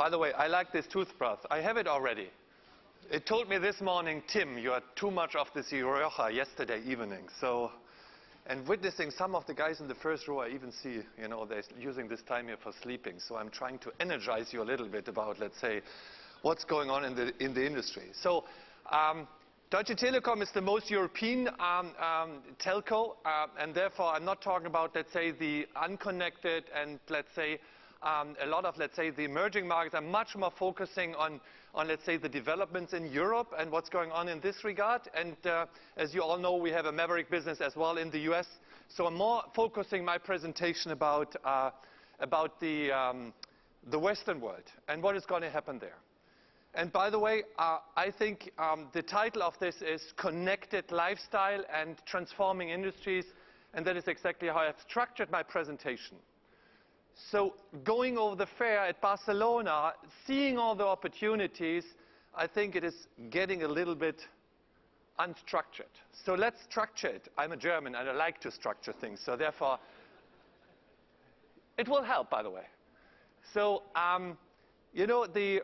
By the way, I like this toothbrush. I have it already. It told me this morning, Tim, you had too much of this Rioja yesterday evening. So, and witnessing some of the guys in the first row, I even see, you know, they're using this time here for sleeping. So I'm trying to energize you a little bit about, let's say, what's going on in the industry. So, Deutsche Telekom is the most European telco, and therefore I'm not talking about, let's say, the unconnected and, let's say, a lot of, let's say, the emerging markets. I'm much more focusing on, let's say, the developments in Europe and what's going on in this regard. And as you all know, we have a maverick business as well in the US. So I'm more focusing my presentation about the Western world and what is going to happen there. And by the way, I think the title of this is Connected Lifestyle and Transforming Industries, and that is exactly how I've structured my presentation. So going over the fair at Barcelona, seeing all the opportunities, I think it is getting a little bit unstructured. So let's structure it. I'm a German and I like to structure things, so therefore it will help, by the way. So, you know, the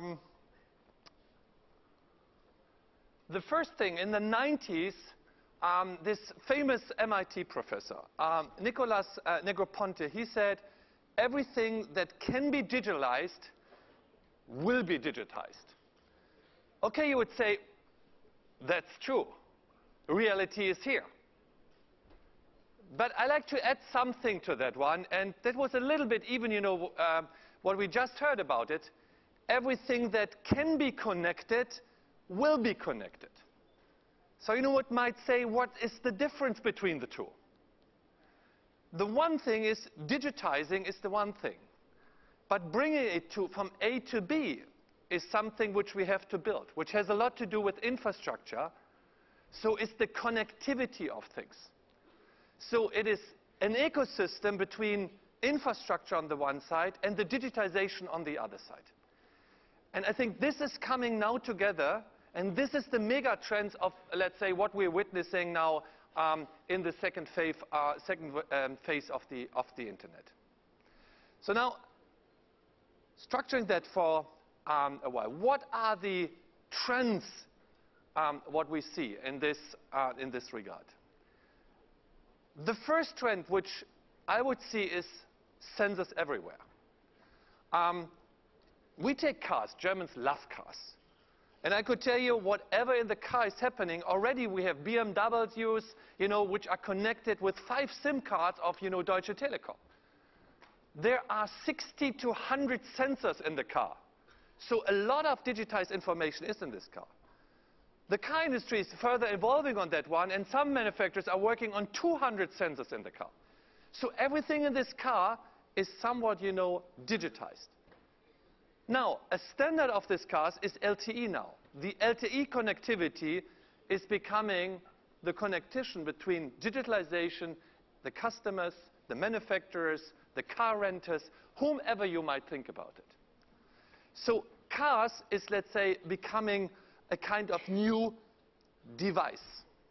first thing, in the 90s, this famous MIT professor, Nicolas Negroponte, he said, everything that can be digitalized will be digitized. Okay, you would say, that's true. Reality is here. But I like to add something to that one, and that was a little bit even, you know, what we just heard about it. Everything that can be connected will be connected. So you know what might say, what is the difference between the two? The one thing is, digitizing is the one thing. But bringing it from A to B is something which we have to build, which has a lot to do with infrastructure. So it's the connectivity of things. So it is an ecosystem between infrastructure on the one side and the digitization on the other side. And I think this is coming now together, and this is the mega trends of, let's say, what we're witnessing now in the second phase of the internet. So now, structuring that for a while, what are the trends what we see in this regard? The first trend, which I would see, is sensors everywhere. We take cars. Germans love cars. And I could tell you, whatever in the car is happening, already we have BMWs, you know, which are connected with 5 SIM cards of, you know, Deutsche Telekom. There are 60 to 100 sensors in the car. So a lot of digitized information is in this car. The car industry is further evolving on that one, and some manufacturers are working on 200 sensors in the car. So everything in this car is somewhat, you know, digitized. Now, a standard of these cars is LTE now. The LTE connectivity is becoming the connection between digitalization, the customers, the manufacturers, the car renters, whomever you might think about it. So cars is, let's say, becoming a kind of new device.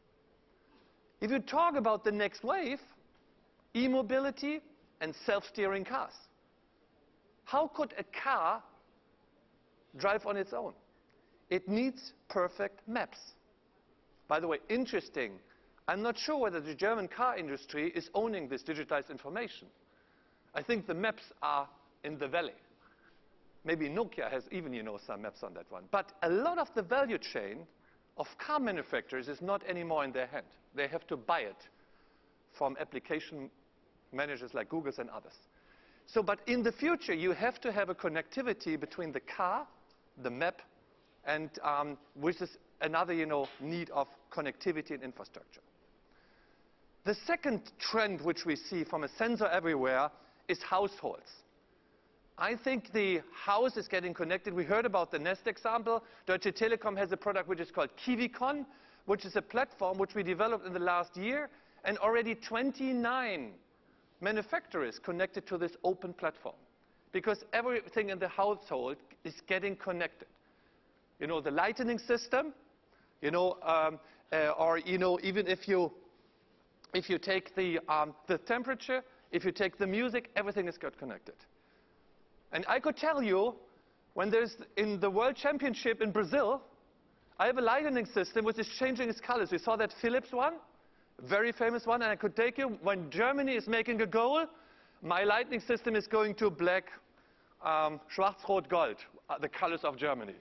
If you talk about the next wave, e-mobility and self-steering cars. How could a car drive on its own? It needs perfect maps. By the way, interesting, I'm not sure whether the German car industry is owning this digitized information. I think the maps are in the valley. Maybe Nokia has even, you know, some maps on that one. But a lot of the value chain of car manufacturers is not anymore in their hand. They have to buy it from application managers like Google and others. So, but in the future, you have to have a connectivity between the car, the map, and which is another, you know, need of connectivity and infrastructure. The second trend which we see from a sensor everywhere is households. I think the house is getting connected. We heard about the Nest example. Deutsche Telekom has a product which is called KiwiCon, which is a platform which we developed in the last year, and already 29 manufacturers connected to this open platform. Because everything in the household is getting connected. You know, the lighting system, you know, or, you know, even if you take the temperature, if you take the music, everything is got connected. And I could tell you, when there's in the World Championship in Brazil, I have a lighting system which is changing its colors. We saw that Philips one, very famous one, and I could take you, when Germany is making a goal, my lighting system is going to black, Schwarz-Rot-Gold, the colors of Germany.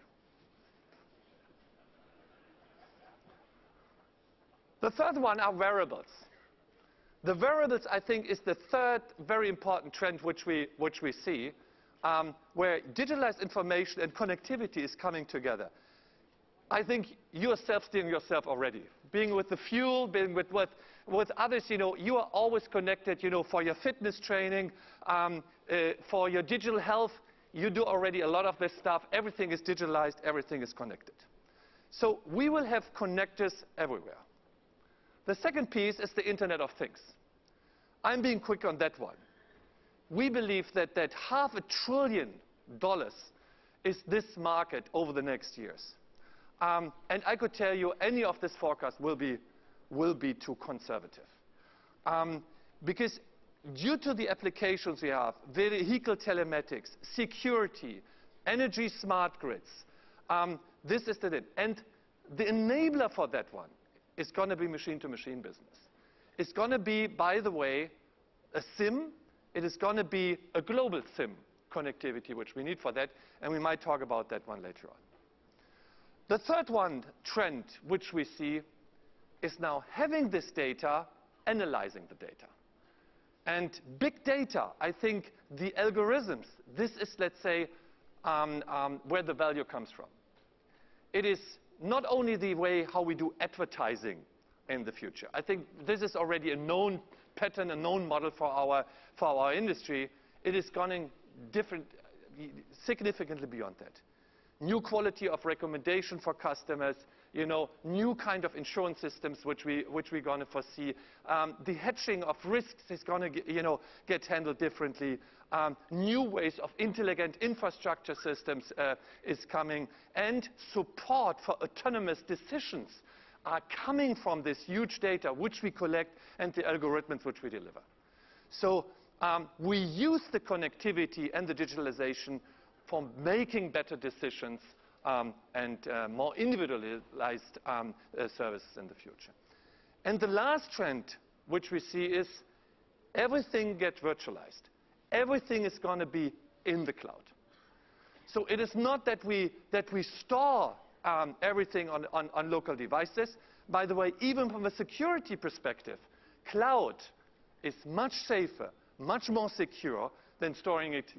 The third one are wearables. The wearables, I think, is the third very important trend which we see, where digitalized information and connectivity is coming together. I think you are self-steering yourself already. Being with the fuel, being with others, you are always connected, for your fitness training, for your digital health. You do already a lot of this stuff. Everything is digitalized, everything is connected. So we will have connectors everywhere. The second piece is the Internet of Things. I'm being quick on that one. We believe that $500 billion is this market over the next years. And I could tell you any of this forecast will be too conservative. Because due to the applications we have, vehicle telematics, security, energy smart grids, this is the thing. And the enabler for that one is going to be machine-to-machine business. It's going to be, by the way, a SIM. It is going to be a global SIM connectivity, which we need for that, and we might talk about that one later on. The third one, trend, which we see, is now having this data, analyzing the data. And big data, I think the algorithms, this is, let's say, where the value comes from. It is not only the way how we do advertising in the future. I think this is already a known pattern, a known model for our industry. It is going different, significantly beyond that. New quality of recommendation for customers, new kind of insurance systems which we're going to foresee. The hedging of risks is going to get handled differently. New ways of intelligent infrastructure systems is coming, and support for autonomous decisions are coming from this huge data which we collect and the algorithms which we deliver. So we use the connectivity and the digitalization for making better decisions and more individualized services in the future. And the last trend which we see is everything gets virtualized. Everything is going to be in the cloud. So it is not that we store everything on local devices. By the way, even from a security perspective, cloud is much safer, much more secure than storing it,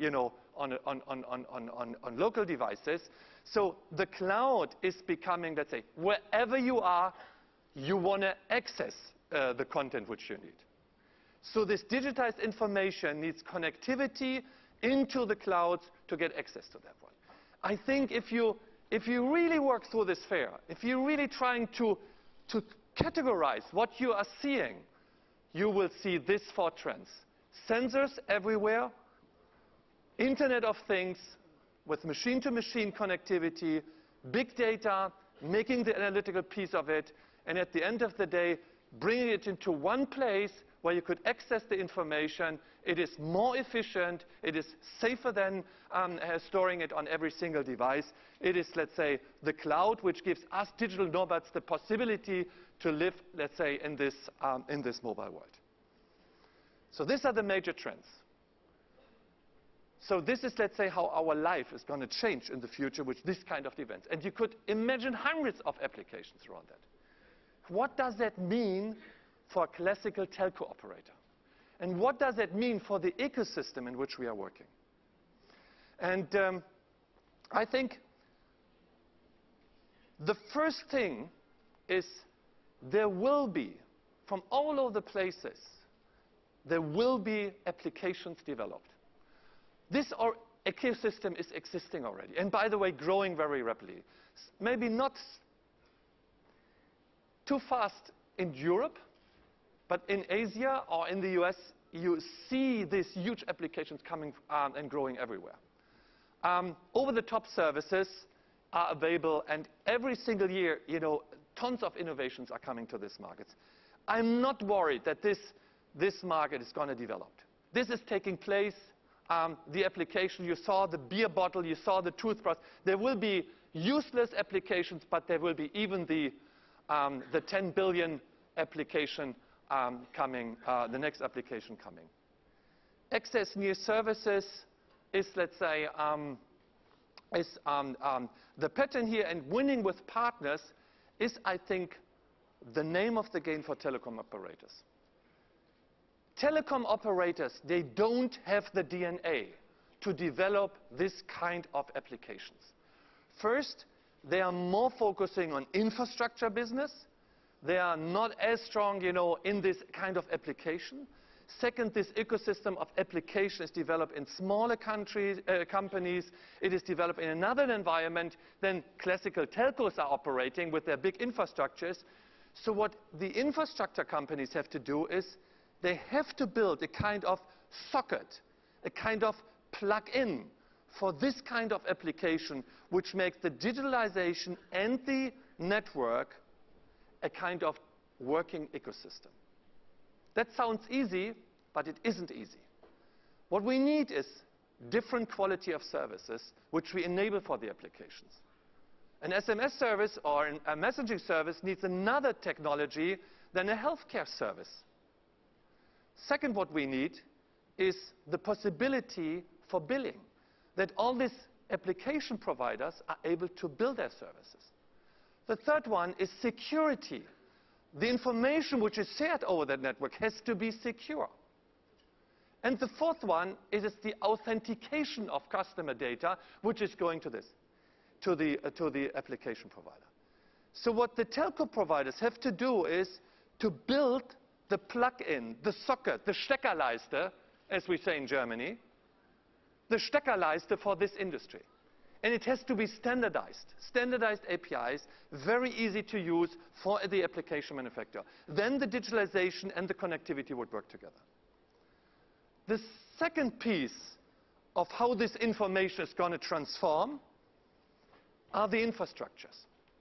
on local devices. So the cloud is becoming, let's say, wherever you are, you want to access the content which you need. So this digitized information needs connectivity into the clouds to get access to that one. I think if you really work through this fair, if you're really trying to categorize what you are seeing, you will see these four trends. Sensors everywhere, Internet of Things with machine-to-machine connectivity, big data, making the analytical piece of it, and at the end of the day, bringing it into one place where you could access the information. It is more efficient. It is safer than storing it on every single device. It is, let's say, the cloud, which gives us digital nomads the possibility to live, let's say, in this mobile world. So these are the major trends. So this is, let's say, how our life is going to change in the future with this kind of events. And you could imagine hundreds of applications around that. What does that mean for a classical telco operator? And what does that mean for the ecosystem in which we are working? And I think the first thing is there will be, from all over the places, there will be applications developed. This ecosystem is existing already. And by the way, growing very rapidly. Maybe not too fast in Europe, but in Asia or in the US, you see these huge applications coming and growing everywhere. Over-the-top services are available, and every single year, tons of innovations are coming to these markets. I'm not worried that this market is going to develop. This is taking place. the application. You saw the beer bottle, you saw the toothbrush. There will be useless applications, but there will be even the 10 billion application coming, the next application coming. Access new services is, let's say, the pattern here, and winning with partners is, I think, the name of the game for telecom operators. Telecom operators, they don't have the DNA to develop this kind of applications. First, they are more focusing on infrastructure business. They are not as strong, you know, in this kind of application. Second, this ecosystem of application is developed in smaller companies. It is developed in another environment than classical telcos are operating with their big infrastructures. So what the infrastructure companies have to do is they have to build a kind of socket, a kind of plug-in for this kind of application, which makes the digitalization and the network a kind of working ecosystem. That sounds easy, but it isn't easy. What we need is different quality of services, which we enable for the applications. An SMS service or a messaging service needs another technology than a healthcare service. Second, what we need is the possibility for billing, that all these application providers are able to build their services. The third one is security. The information which is shared over that network has to be secure. And the fourth one is the authentication of customer data, which is going to the application provider. So what the telco providers have to do is to build the plug-in, the socket, the Steckerleiste, as we say in Germany, the Steckerleiste for this industry. And it has to be standardized. Standardized APIs, very easy to use for the application manufacturer. Then the digitalization and the connectivity would work together. The second piece of how this information is going to transform are the infrastructures.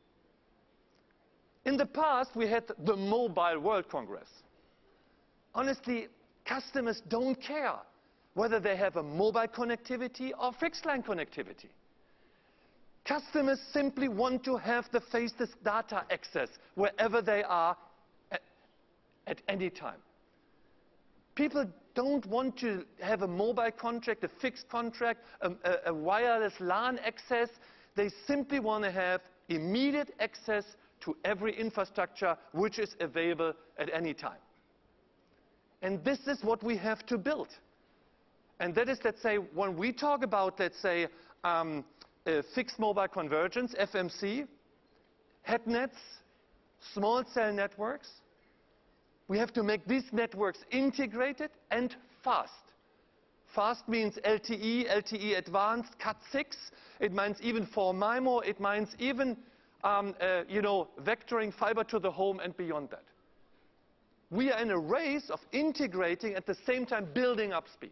In the past, we had the Mobile World Congress. Honestly, customers don't care whether they have a mobile connectivity or fixed line connectivity. Customers simply want to have the fastest data access wherever they are at any time. People don't want to have a mobile contract, a fixed contract, a wireless LAN access. They simply want to have immediate access to every infrastructure which is available at any time. And this is what we have to build. And that is, let's say, when we talk about, let's say, fixed mobile convergence, FMC, head nets, small cell networks, we have to make these networks integrated and fast. Fast means LTE, LTE Advanced, Cat6. It means even 4 MIMO. It means even, vectoring fiber to the home and beyond that. We are in a race of integrating at the same time building up speed.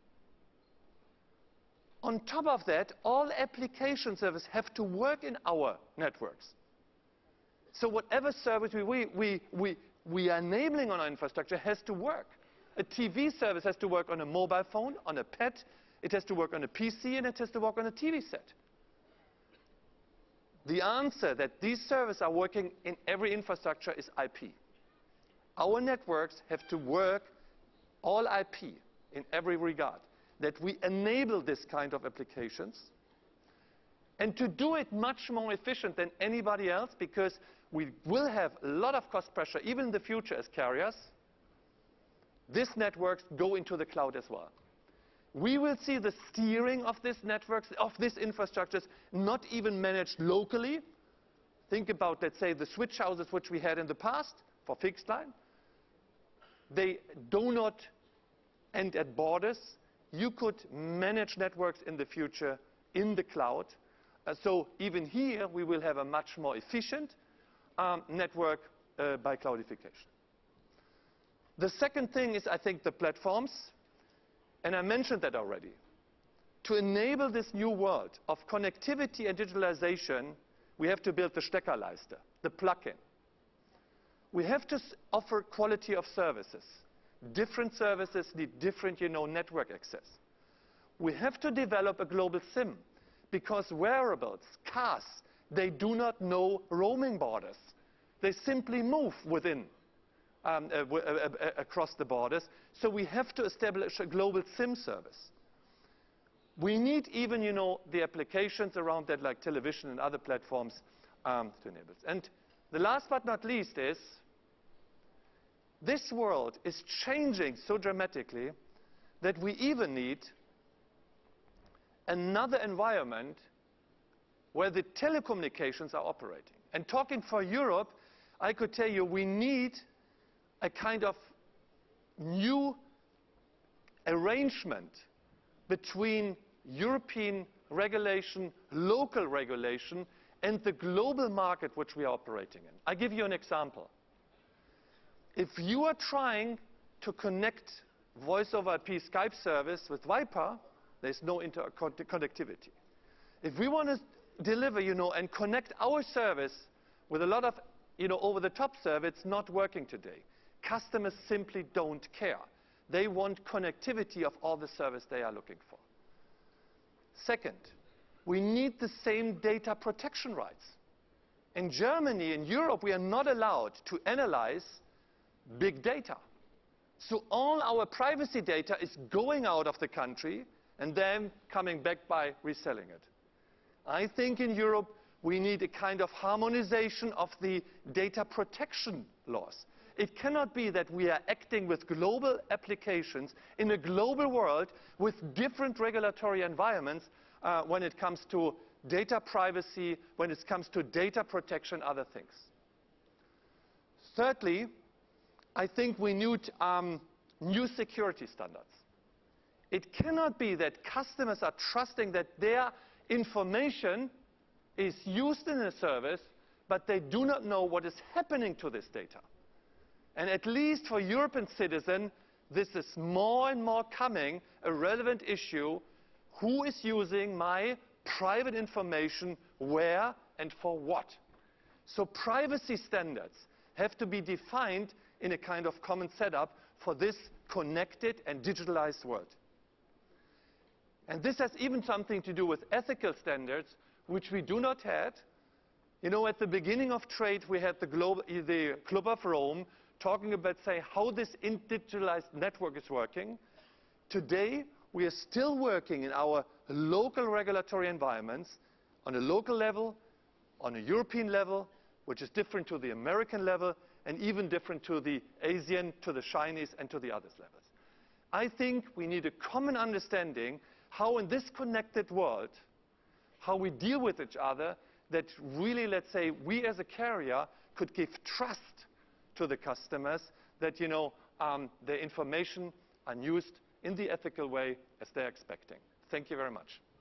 On top of that, all application services have to work in our networks. So whatever service we are enabling on our infrastructure has to work. A TV service has to work on a mobile phone, on a pet, it has to work on a PC, and it has to work on a TV set. The answer that these services are working in every infrastructure is IP. Our networks have to work all IP in every regard, that we enable this kind of applications, and to do it much more efficient than anybody else, because we will have a lot of cost pressure, even in the future as carriers. These networks go into the cloud as well. We will see the steering of these networks, of these infrastructures, not even managed locally. Think about, let's say, the switch houses which we had in the past for fixed line. They do not end at borders. You could manage networks in the future in the cloud. So even here, we will have a much more efficient network by cloudification. The second thing is, I think, the platforms. And I mentioned that already. To enable this new world of connectivity and digitalization, we have to build the Steckerleiste, the plug-in. We have to offer quality of services. Different services need different, network access. we have to develop a global SIM, because wearables, cars, they do not know roaming borders. They simply move within, across the borders. So we have to establish a global SIM service. We need even, the applications around that, like television and other platforms, to enable it. And the last but not least is, this world is changing so dramatically that we even need another environment where the telecommunications are operating. And talking for Europe, I could tell you we need a kind of new arrangement between European regulation, local regulation, and the global market which we are operating in. I'll give you an example. If you are trying to connect voice over IP Skype service with Viper, there's no interconnectivity. If we want to deliver, and connect our service with a lot of, over-the-top service, it's not working today. Customers simply don't care. They want connectivity of all the service they are looking for. Second, we need the same data protection rights. In Germany, in Europe, we are not allowed to analyze big data. So all our privacy data is going out of the country and then coming back by reselling it. I think in Europe we need a kind of harmonization of the data protection laws. It cannot be that we are acting with global applications in a global world with different regulatory environments when it comes to data privacy, when it comes to data protection, other things. Thirdly, I think we need new security standards. It cannot be that customers are trusting that their information is used in a service, but they do not know what is happening to this data. And at least for European citizens, this is more and more coming a relevant issue. Who is using my private information, where, and for what? So privacy standards have to be defined in a kind of common setup for this connected and digitalized world. And this has even something to do with ethical standards, which we do not have. At the beginning of trade, we had the Club of Rome talking about, say, how this digitalized network is working. Today, we are still working in our local regulatory environments on a local level, on a European level, which is different to the American level, and even different to the Asian, to the Chinese, and to the other levels. I think we need a common understanding how in this connected world, how we deal with each other, that really, let's say, we as a carrier could give trust to the customers that, their information are used in the ethical way as they're expecting. Thank you very much.